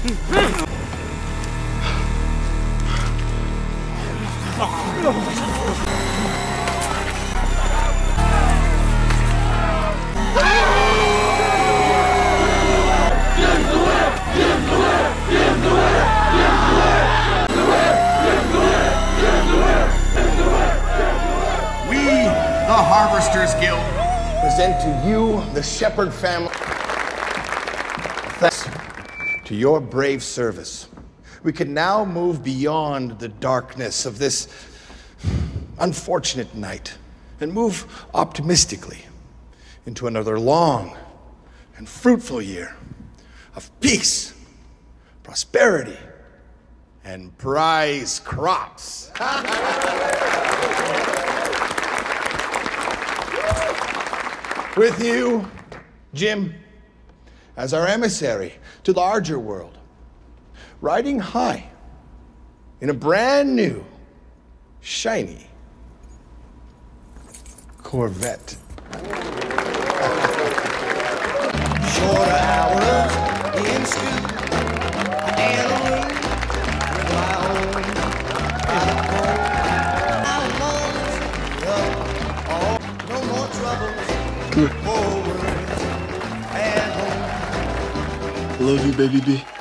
The Harvesters Guild present to you the Shephard family. Thanks to your brave service, we can now move beyond the darkness of this unfortunate night and move optimistically into another long and fruitful year of peace, prosperity, and prize crops. With you, Jim, as our emissary to the larger world, riding high in a brand new, shiny Corvette. Shorter hours in school and a room with my own no more troubles. Love you, baby B.